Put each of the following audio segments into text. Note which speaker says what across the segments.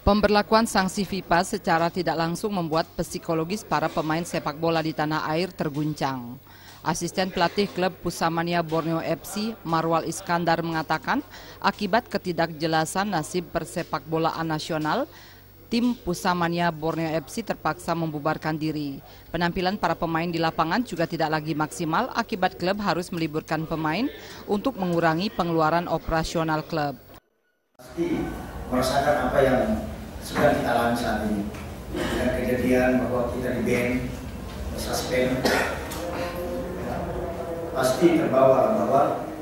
Speaker 1: Pemberlakuan sanksi FIFA secara tidak langsung membuat psikologis para pemain sepak bola di tanah air terguncang. Asisten pelatih klub Pusamania Borneo FC, Marwal Iskandar mengatakan, akibat ketidakjelasan nasib persepak bolaan nasional, tim Pusamania Borneo FC terpaksa membubarkan diri. Penampilan para pemain di lapangan juga tidak lagi maksimal akibat klub harus meliburkan pemain untuk mengurangi pengeluaran operasional klub.
Speaker 2: Pasti merasakan apa yang sudah kita alami saat ini, dengan kejadian bahwa kita di-ban, suspend, pasti terbawa bahwa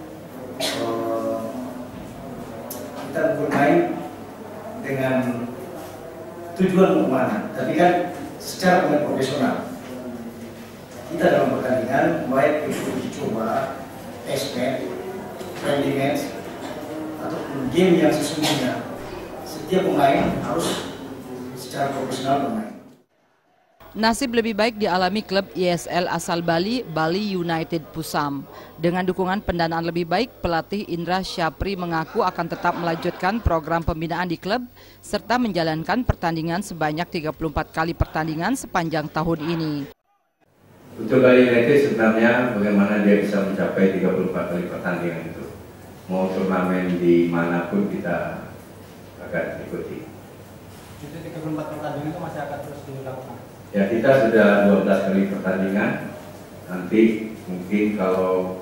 Speaker 2: kita bermain dengan tujuan mau kemana, tapi kan secara pemain profesional. Kita dalam pertandingan, baik itu uji coba, test match, friendly match, ataupun game yang sesungguhnya, setiap pemain harus secara profesional bermain.
Speaker 1: Nasib lebih baik dialami klub ISL asal Bali, Bali United Pusam. Dengan dukungan pendanaan lebih baik, pelatih Indra Syapri mengaku akan tetap melanjutkan program pembinaan di klub serta menjalankan pertandingan sebanyak 34 kali pertandingan sepanjang tahun ini.
Speaker 3: Untuk Bali United sebenarnya bagaimana dia bisa mencapai 34 kali pertandingan itu. Mau turnamen di manapun kita akan ikuti.
Speaker 4: Jadi 34 pertandingan itu masih akan terus dilakukan?
Speaker 3: Ya, kita sudah 12 kali pertandingan. Nanti mungkin kalau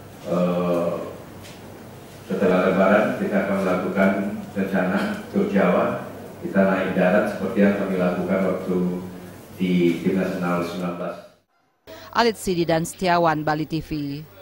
Speaker 3: setelah Lebaran kita akan melakukan rencana tur Jawa. Kita naik darat seperti yang kami lakukan waktu di Tim Nasional 19.
Speaker 1: Alit Sidi dan Setiawan, Bali TV.